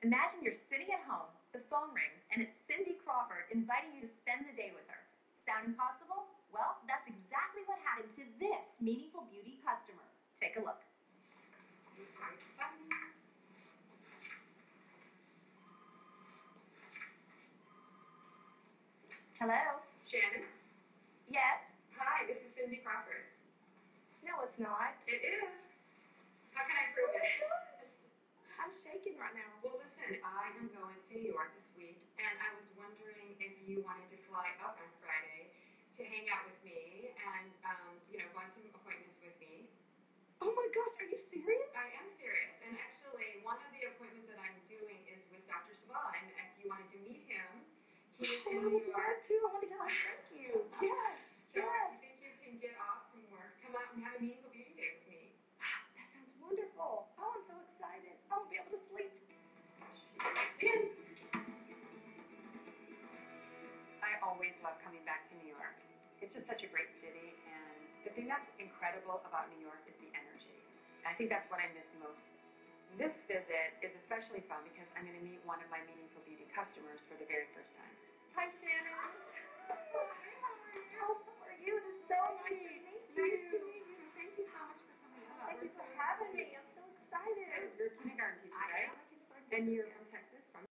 Imagine you're sitting at home, the phone rings, and it's Cindy Crawford inviting you to spend the day with her. Sound impossible? Well, that's exactly what happened to this Meaningful Beauty customer. Take a look. Hello? Shannon? Yes? Hi, this is Cindy Crawford. No, it's not. It is. How can I prove it? I'm shaking right now. Well, listen, I am going to New York this week, and I was wondering if you wanted to fly up on Friday to hang out with me and, go on some appointments with me. Oh my gosh, are you serious? I am serious. And actually, one of the appointments that I'm doing is with Dr. Sava, and if you wanted to meet him, he's in New York. Too. Oh my gosh, thank you. Yes. So if you think you can get off from work, come out and have a meaningful beauty day with me. That sounds wonderful. Oh, I'm so excited. I won't be able to sleep. I always love coming back to New York. It's just such a great city, and the thing that's incredible about New York is the energy. And I think that's what I miss most. This visit is especially fun because I'm going to meet one of my Meaningful Beauty customers for the very first time. Hi, Shannon. How are you? It is so nice to meet you. Nice to meet you. Thank you so much for coming out. Thank you for having me. I'm so excited. You're a kindergarten teacher, right? I am a kindergarten And teacher. you're from